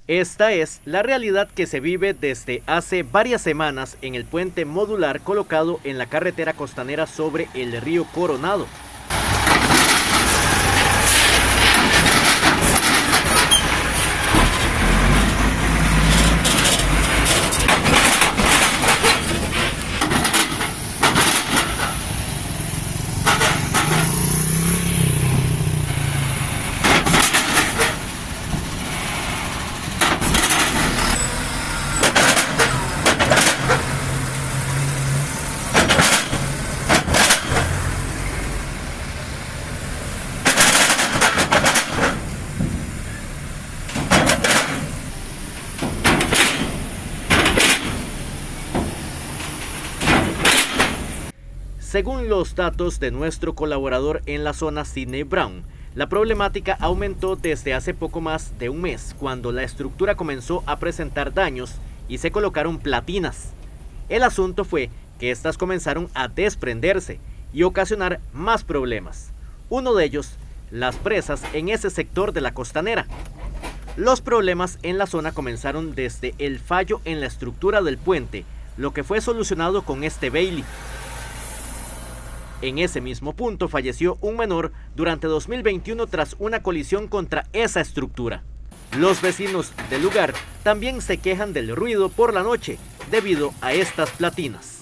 Esta es la realidad que se vive desde hace varias semanas en el puente modular colocado en la carretera costanera sobre el río Coronado. Según los datos de nuestro colaborador en la zona, Sidney Brown, la problemática aumentó desde hace poco más de un mes, cuando la estructura comenzó a presentar daños y se colocaron platinas. El asunto fue que estas comenzaron a desprenderse y ocasionar más problemas. Uno de ellos, las presas en ese sector de la costanera. Los problemas en la zona comenzaron desde el fallo en la estructura del puente, lo que fue solucionado con este Bailey. En ese mismo punto falleció un menor durante 2021 tras una colisión contra esa estructura. Los vecinos del lugar también se quejan del ruido por la noche debido a estas platinas.